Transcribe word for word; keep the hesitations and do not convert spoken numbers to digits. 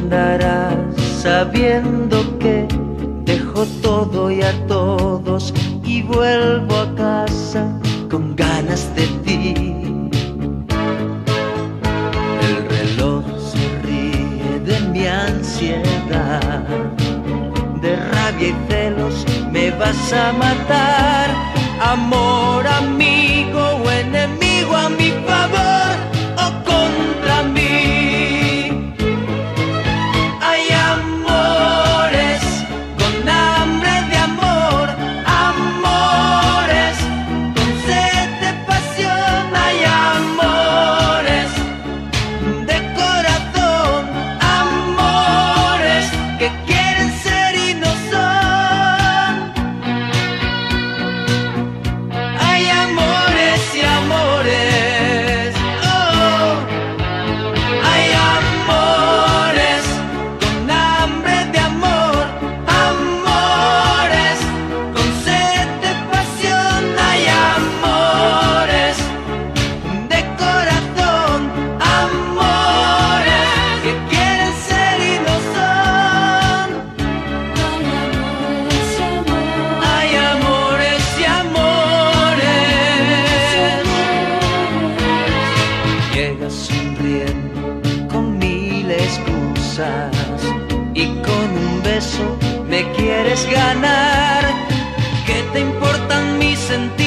andarás sabiendo que dejo todo y a todos y vuelvo a casa con ganas de ti. El reloj se ríe de mi ansiedad, de rabia y celos me vas a matar. Amor, amigo o enemigo, a mi favor o contra mí. Hay amores con hambre de amor, amores con sed de pasión. Hay amores de corazón, amores que quieren ser y no son. Hay amores y amores, oh. Hay amores con hambre de amor, amores con sed de pasión. Hay amores de corazón, amores que quieren ser y no son. Hay amores y amores. Llegas sonriendo con mil excusas y con un beso me quieres ganar. ¿Qué te importan mis sentimientos?